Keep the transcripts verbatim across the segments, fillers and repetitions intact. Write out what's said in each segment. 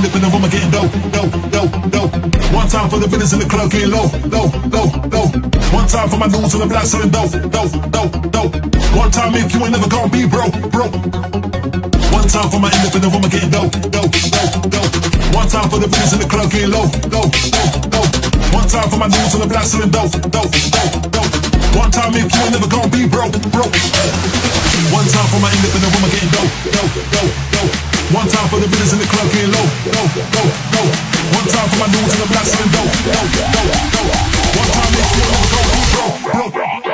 up in the room, I'm getting dope, dope, dope, dope. One time for the business in the club, getting low, low, low, low. One time for my dudes in the block selling dope, dope, dope, dope. One time if you ain't never gonna be broke, broke. One time for my end up in the room, I'm getting dope, dope, dope, dope. One time for the business in the club, getting low, low, low, low. One time for my dudes in the block selling dope, dope, dope, dope. One time if you ain't never gonna be broke, broke. One time for my end up in the room, I'm getting dope, dope, dope, dope. One time for the business in the club, getting low, low, low, low. One time for my dudes in the block selling dope, dope, dope, dope. One time if you ain't never gonna be broke, broke.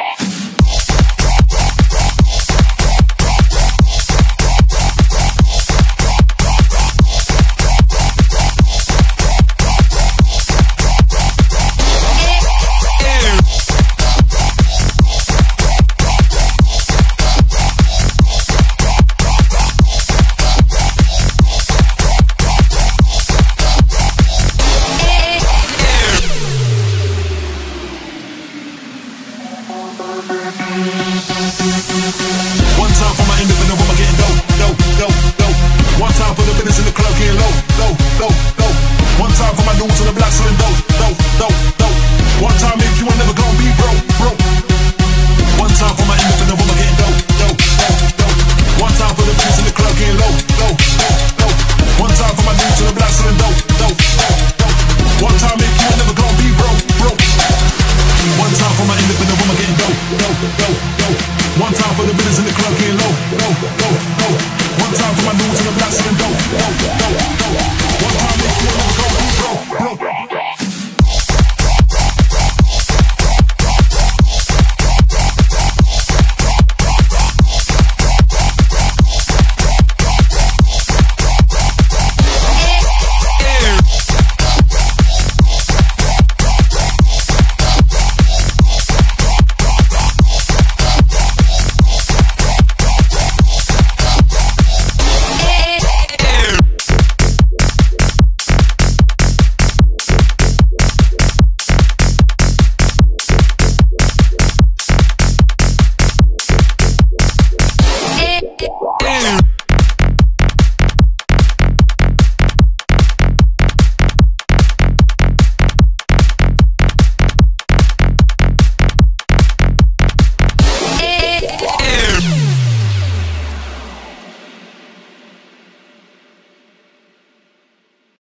One time for my end up in the room, I'm getting dope, dope, dope, dope. One time for the business in the club, getting low, low, low, low. One time for my dudes in the block selling dope, dope, dope, dope. One time if you ain't never gonna be broke, broke. One time for my end up in the room, I'm getting dope, dope, dope, dope. One time for the business in the club, getting low, low, low, low. One time for my dudes in the block selling dope, dope, dope, dope. One time if you ain't never gonna be broke, broke. One time for my end up in the room, I'm getting dope, dope, dope, dope. One time for the business in the club, getting low, low, low, low. One time for